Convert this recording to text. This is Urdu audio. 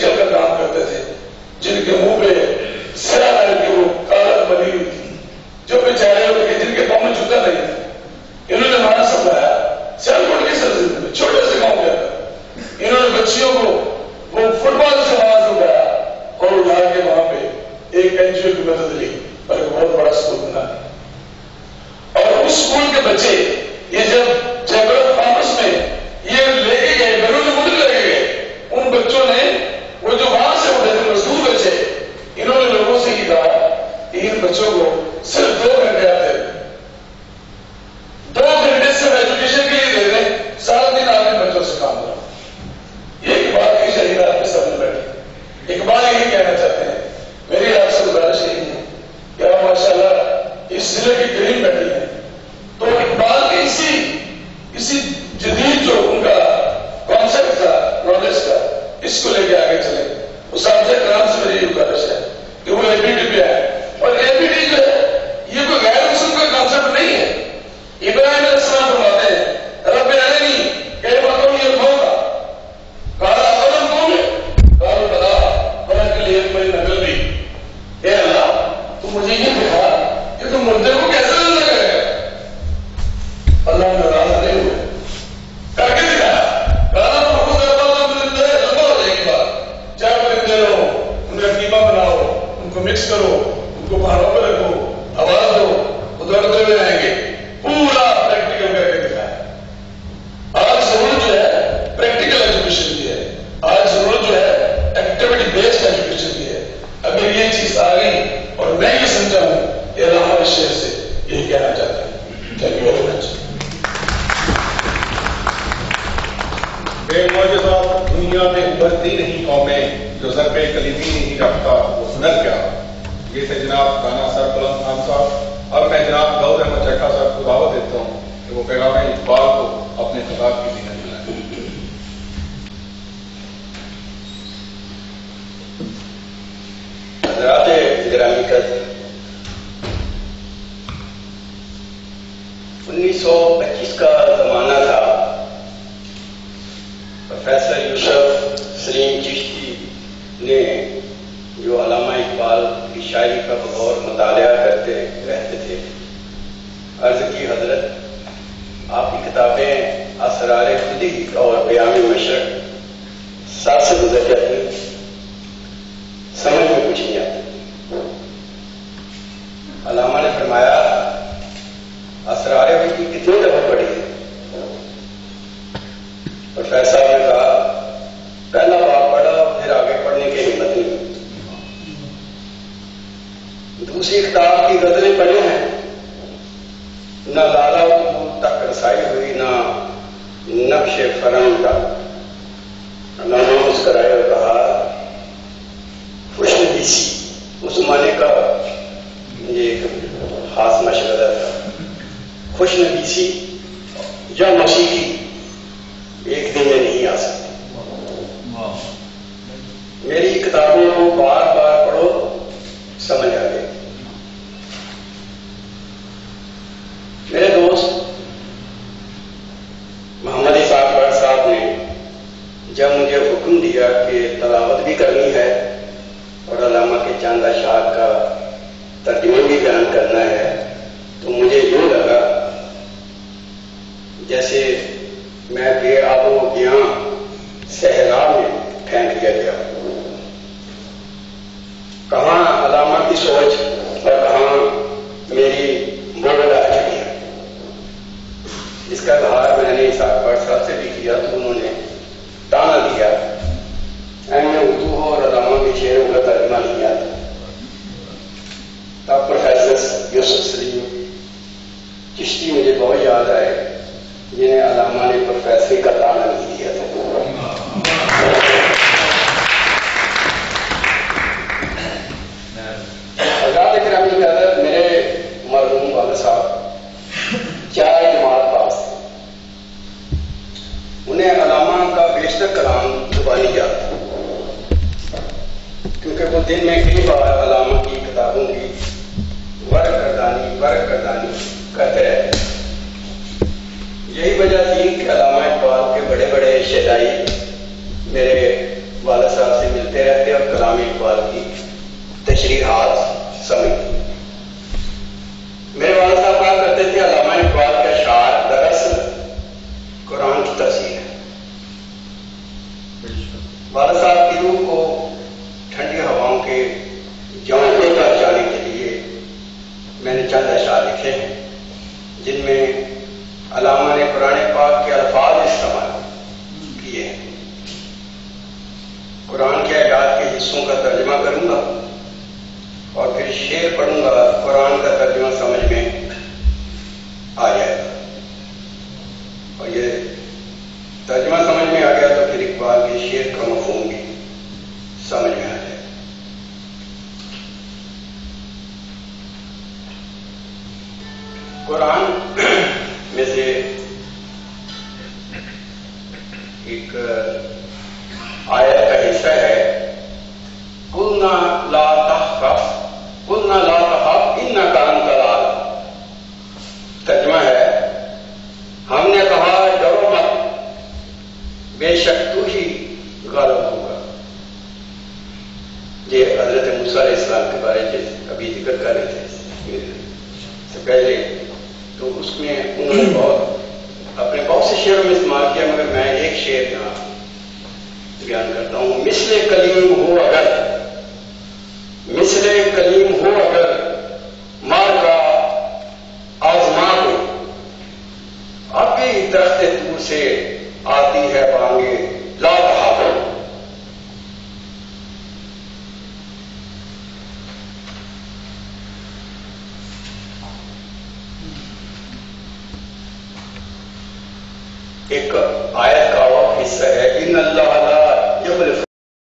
شکل کا کام کرتے تھے، جن کے منہ پہ سیاہ رنگ کی وہ کالک بنی ہوئی تھی، جو بیچارے ہوتے تھے جن کے پاؤں میں جوتا نہیں تھا. انہوں نے ہمارا سپلایا سیالکوٹ کی سرزمین میں چھوٹے سے گاؤں کے اندر. انہوں نے بچیوں کو وہ فٹ بال سے آواز اٹھایا اور اٹھا کے وہاں پہ ایک این جی او کی مدد لی اور ایک بہت بڑا اسکول بنا. اور اس اسکول کے بچے یہ جب چیمبر آف کامرس میں یہ لے کے گئے، بیرون ملک لے کے گئے، ان بچوں نے وہ جو وہاں سے اٹھے تھے مزدور بچے، انہوں نے لوگوں سے یہ کہا کہ ان بچوں کو صرف 2 گھنٹے آتے ہیں، 2 گھنٹے سے ایجوکیشن کے لیے دے دیں، سارا دن آپ نے بچوں سے کام کرو. یہ بات کی شہید آپ کے سامنے بیٹھے اقبال یہی کہنا چاہتے ہیں. میری آپ سے گزارش یہی ہے کہ آپ ماشاء اللہ اس ضلع کی کریم بیٹھی ہیں، تو اقبال کے اسی جدید جو ان کا کانسیپٹ تھا نالج کا، اس کو لے کے آگے چلے. اساتذہ کرام سے میری گزارش ہے کہ وہ اے پی ٹی پہ آئے، اور اے پی ٹی جو ہے یہ کوئی غیر مسلم کا کانسیپٹ نہیں ہے. ابراہیم علیہ السلام فرماتے ہیں رب ارنی کیف تحیی الموتى قال افلم تؤمن قالوا بلی ولکن لیطمئن قلبی. اے اللہ تو مجھے یہ دکھا کہ تم مردے کو کیسے زندہ کرے گا. اللہ ناراض نہیں ہوئے، کر کے دکھایا. کہا محمود اللہ زندہ ہے، زندہ ہو جائے گی بات. چائے پرندے رہو، ان کا قیمہ بناؤ، ان کو مکس کرو، ان کو پہاڑوں پہ رکھو، آواز دو، وہ دوڑتے ہوئے آئیں گے. پورا پریکٹیکل کر کے دکھایا. آج ضرورت جو ہے پریکٹیکل ایجوکیشن کی ہے، آج ضرورت جو ہے ایکٹیویٹی بیسڈ ایجوکیشن کی ہے. اگر یہ چیز آ گئی اور میں یہ سمجھا ہوں کہ علامہ شیر سے یہی کہنا چاہتا ہوں. Thank you very much. بے معجزات دنیا میں ابھرتی نہیں قومیں، جو ضرب کلیمی نہیں رکھتا وہ ہنر کیا. یہ تھے جناب رانا سربلند خان صاحب. اب میں جناب داؤد احمد چٹھا صاحب کو دعوت دیتا ہوں کہ وہ پیغام اقبال کو اپنے خطاب کی زینت دلائیں. حضرات گرامی قدر، 1925 کا زمانہ تھا. پروفیسر یوسف سلیم چشتی نے جو علامہ اقبال کی شاعری کا بغور مطالعہ کرتے رہتے تھے، عرض کی حضرت آپ کی کتابیں اسرار خودی اور بیان مشرق ساتھ سے گزر جاتی، سمجھ میں کچھ نہیں آتی. علامہ نے فرمایا اسرار خودی کتنی دفعہ پڑھی ہے؟ پروفیسر نے کہا پہلا باب پڑھا، پھر آگے پڑھنے کی ہمت نہیں. دوسری کتاب کی غزلیں پڑھی ہیں، نہ لالا دور تک رسائی ہوئی، نہ نقش فرنگ تک. علامہ مسکرائے اور کہا خوش نویسی اس زمانے کا یہ ایک خاص مشورہ تھا. خوش نویسی یا موسیقی ایک دن میں نہیں آ سکتی. میری کتابوں کو بار بار پڑھو، سمجھ آ گئی. میرے دوست محمد اسحاق صاحب نے جب مجھے حکم دیا کہ تلاوت بھی کرنی ہے اور علامہ کے چاندہ شاہ کا ترجمہ بھی بیان کرنا ہے، تو مجھے یوں لگا جیسے میں بے آب و گیاں صحرا میں پھینک دیا گیا. کہاں علامہ کی سوچ اور کہاں میری بول آ چکی ہے. اس کا اظہار میں نے اسحاق صاحب سے بھی کیا تو انہوں نے تانا دیا ایم اے اردو ہو اور علامہ کے شعروں کا ترجمہ نہیں آتا. تب پروفیسر یوسف سلیم چشتی مجھے بہت یاد آئے، جنہیں علامہ نے پروفیسری کا تانا نہیں دیا تھا. حضرات گرامی قدر، میرے مرحوم والد صاحب 4 جماعت پاس، انہیں علامہ کا بیشتر کلام زبانی یاد تھا، کیونکہ وہ دن میں کئی بار علامہ کی کتابوں کی ورق کردانی کرتے رہتے. یہی وجہ تھی کہ علامہ اقبال کے بڑے بڑے شعرائی میرے والد صاحب سے ملتے کے जौनपुर तक जाने के लिए मैंने चंद अशआर लिखे हैं, जिनमें अल्लामा ने कुरान पाक के अल्फाज इस्तेमाल किए हैं। कुरान के आयत के हिस्सों का तर्जुमा करूंगा और फिर शेर पढ़ूंगा, कुरान का तर्जुमा समझ में आ जाएगा। और ये तर्जुमा समझ में आ गया तो फिर इकबाल के शेर का मफहूम भी समझ में आ जाएगा। कुरान में से एक आयत का हिस्सा है, कुलना ला तखफ इन्नका अंतल आला। तर्जुमा है, हमने कहा डरो मत, बेशक तू ही गालिब होगा। ये हजरत मूसा अलैहिस्सलाम के बारे में अभी जिक्र कर रहे थे से पहले, तो उसमें उन्होंने अपने बहुत से शेरों में इस्तेमाल किया, मगर मैं एक शेर यहाँ बयान करता हूँ। मिसले कलीम हो अगर मार का आजमा को, अभी दरख्त तूर से आती है बांगे ला तहाब। एक आयत का और हिस्सा है, इन अल्लाह